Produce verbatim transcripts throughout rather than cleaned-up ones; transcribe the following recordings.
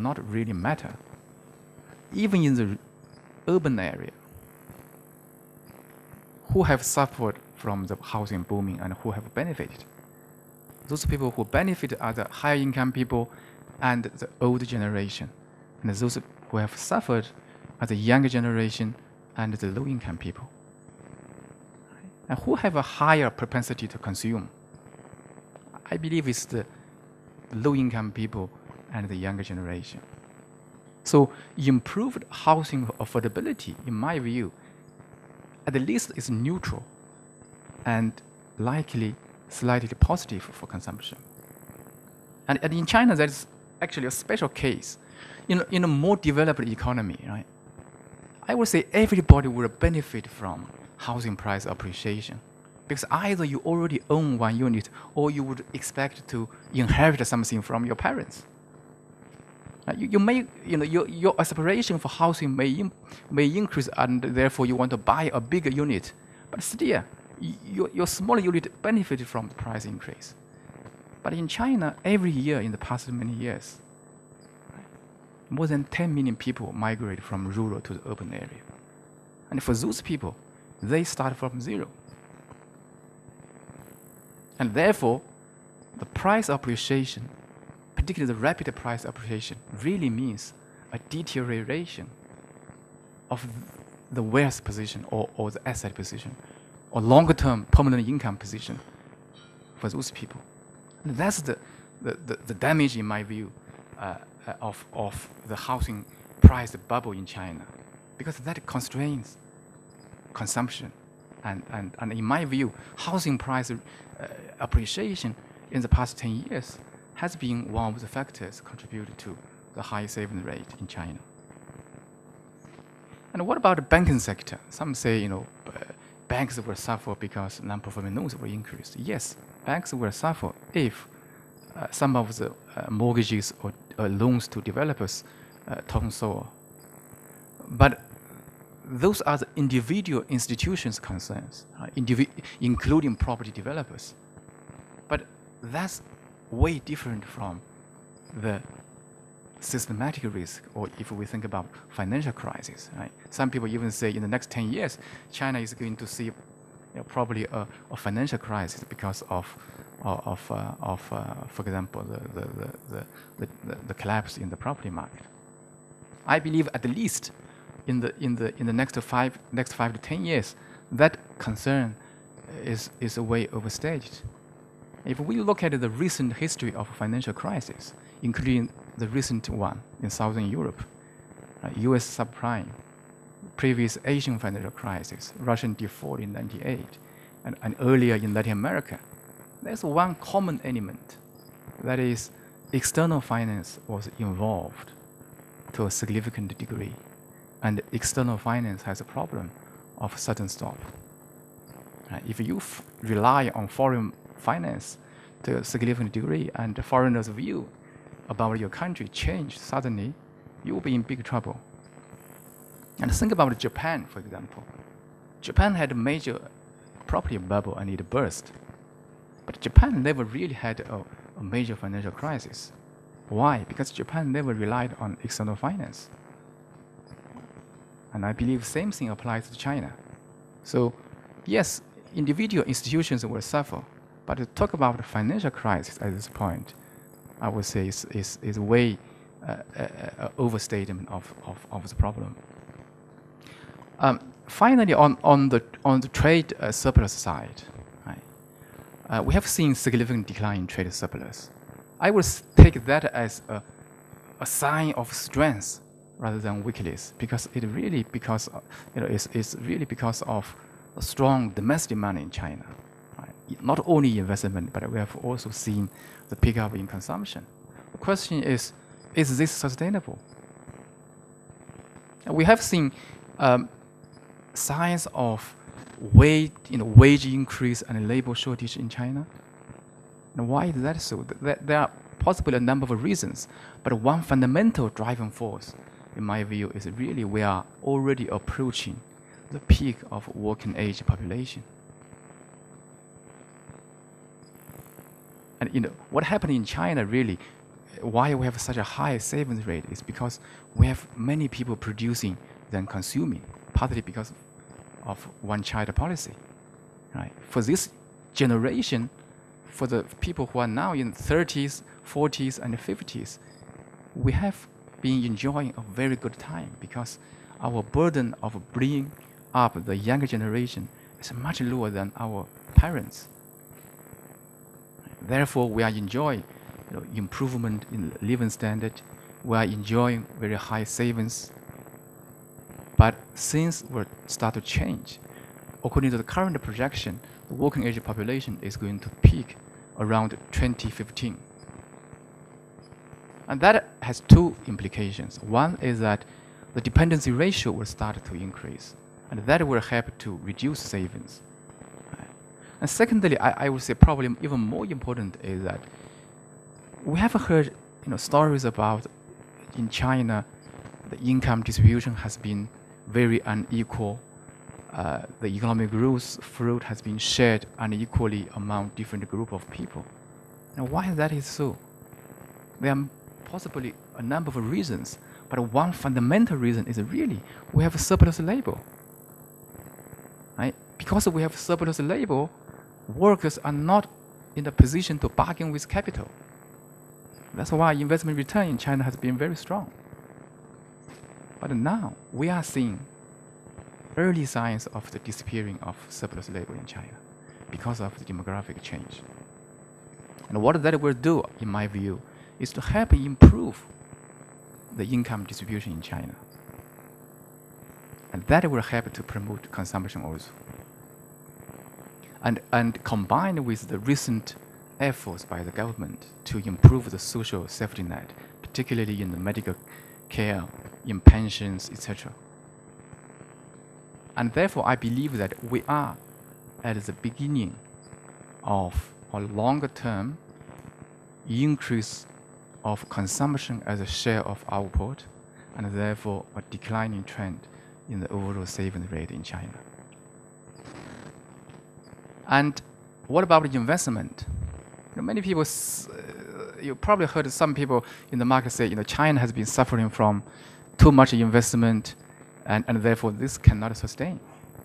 not really matter. Even in the urban area, who have suffered from the housing booming and who have benefited? Those people who benefit are the higher income people and the older generation. And those who have suffered are the younger generation and the low income people. And who have a higher propensity to consume? I believe it's the low income people and the younger generation. So improved housing affordability, in my view, at least is neutral and likely slightly positive for consumption. And, and in China, that is actually a special case. In, in a more developed economy, right, I would say everybody would benefit from housing price appreciation, because either you already own one unit or you would expect to inherit something from your parents. Uh, you, you may, you know, your, your aspiration for housing may, in, may increase, and therefore you want to buy a bigger unit, but still, your, your smaller unit benefited from the price increase. But in China, every year in the past many years, more than ten million people migrate from rural to the urban area. And for those people, they start from zero. And therefore, the price appreciation, particularly the rapid price appreciation, really means a deterioration of the wealth position or, or the asset position or longer-term permanent income position for those people. And that's the, the, the, the damage, in my view, uh, uh, of, of the housing price bubble in China, because that constrains consumption. And, and, and in my view, housing price uh, appreciation in the past ten years has been one of the factors contributed to the high saving rate in China. And what about the banking sector? Some say, you know, uh, banks will suffer because non-performing loans will increase. Yes, banks will suffer if uh, some of the uh, mortgages or uh, loans to developers uh, turn sour. But those are the individual institutions' concerns, uh, indivi including property developers. But that's way different from the systematic risk, or if we think about financial crisis. Right? Some people even say in the next ten years, China is going to see, you know, probably a, a financial crisis because of, of, uh, of uh, for example, the, the, the, the, the, the collapse in the property market. I believe at least in the, in the, in the next, five, next five to ten years, that concern is, is a way overstated. If we look at the recent history of financial crisis, including the recent one in Southern Europe, uh, U S subprime, previous Asian financial crisis, Russian default in ninety-eight, and, and earlier in Latin America, there's one common element. That is, external finance was involved to a significant degree, and external finance has a problem of sudden stop. Uh, if you f rely on foreign finance to a significant degree, and the foreigners' view about your country change suddenly, you will be in big trouble. And think about Japan, for example. Japan had a major property bubble and it burst. But Japan never really had a, a major financial crisis. Why? Because Japan never relied on external finance. And I believe the same thing applies to China. So yes, individual institutions will suffer, but to talk about the financial crisis at this point, I would say is, is, is way uh, uh, uh, overstatement of, of, of the problem. Um, finally, on, on, the, on the trade uh, surplus side, right, uh, we have seen significant decline in trade surplus. I would take that as a, a sign of strength rather than weakness, because it really because uh, you know it's, it's really because of a strong domestic demand in China. Right? Not only investment, but we have also seen the pickup in consumption. The question is, is this sustainable? We have seen um, signs of wage, you know, wage increase and labor shortage in China. And why is that so? There are possibly a number of reasons, but one fundamental driving force, in my view, is really we are already approaching the peak of working age population. And you know what happened in China really, why we have such a high savings rate is because we have many people producing than consuming, partly because of one-child policy. Right? For this generation, for the people who are now in thirties, forties, and fifties, we have been enjoying a very good time because our burden of bringing up the younger generation is much lower than our parents. Therefore, we are enjoying you know, improvement in living standard. We are enjoying very high savings. But things will start to change. According to the current projection, the working age population is going to peak around twenty fifteen. And that has two implications. One is that the dependency ratio will start to increase, and that will help to reduce savings. And secondly, I, I would say probably even more important is that we have heard you know, stories about in China, the income distribution has been very unequal. Uh, the economic growth fruit has been shared unequally among different group of people. Now, why that is so? There are possibly a number of reasons, but one fundamental reason is really we have a surplus labor. Right? Because we have surplus labor, workers are not in a position to bargain with capital. That's why investment return in China has been very strong. But now we are seeing early signs of the disappearing of surplus labor in China because of the demographic change. And what that will do, in my view, is to help improve the income distribution in China. And that will help to promote consumption also. And, and combined with the recent efforts by the government to improve the social safety net, particularly in the medical care, in pensions, et cetera. And therefore, I believe that we are at the beginning of a longer-term increase of consumption as a share of output, and therefore a declining trend in the overall savings rate in China. And what about the investment? You know, many people, uh, you probably heard some people in the market say, you know, China has been suffering from too much investment, and, and therefore this cannot sustain.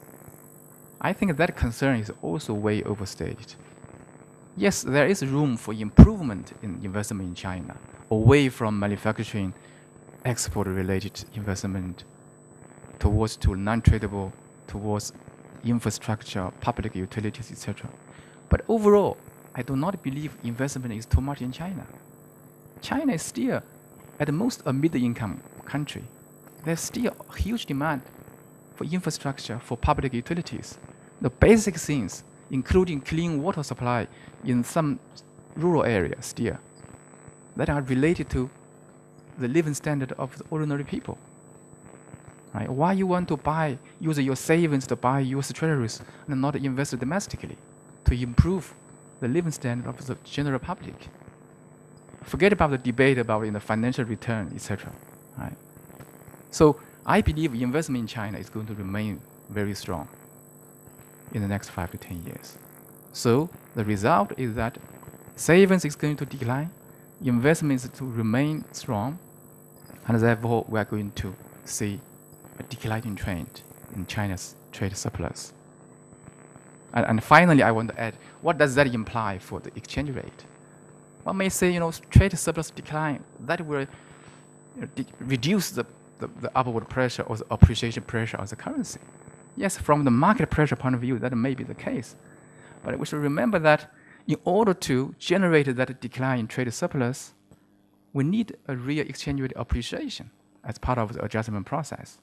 I think that concern is also way overstated. Yes, there is room for improvement in investment in China, away from manufacturing, export-related investment, towards to non-tradable, towards infrastructure, public utilities, et cetera. But overall, I do not believe investment is too much in China. China is still, at most, a middle-income country. There's still a huge demand for infrastructure, for public utilities. The basic things, including clean water supply in some rural areas still, that are related to the living standard of the ordinary people. Right? Why you want to buy, use your savings to buy U S treasuries and not invest domestically to improve the living standard of the general public? Forget about the debate about you know, financial return, et cetera. Right? So I believe investment in China is going to remain very strong in the next five to ten years. So the result is that savings is going to decline, investment is to remain strong, and therefore we are going to see a declining trend in China's trade surplus. And, and finally, I want to add, what does that imply for the exchange rate? One may say, you know, trade surplus decline, that will you know, reduce the, the, the upward pressure or the appreciation pressure of the currency. Yes, from the market pressure point of view, that may be the case. But we should remember that in order to generate that decline in trade surplus, we need a real exchange rate appreciation as part of the adjustment process.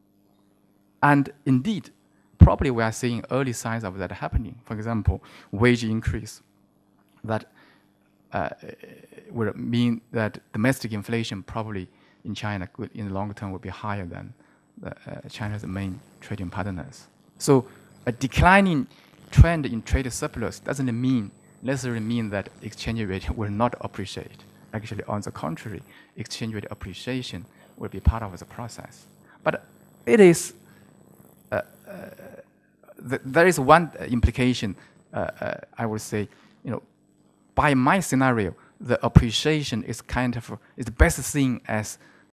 And indeed, probably we are seeing early signs of that happening. For example, wage increase that uh, will mean that domestic inflation probably in China could, in the long term will be higher than the, uh, China's main trading partners. So a declining trend in trade surplus doesn't mean necessarily mean that exchange rate will not appreciate. Actually, on the contrary, exchange rate appreciation will be part of the process. But it is uh, uh, th there is one implication. Uh, uh, I would say, you know, by my scenario, the appreciation is kind of is best seen as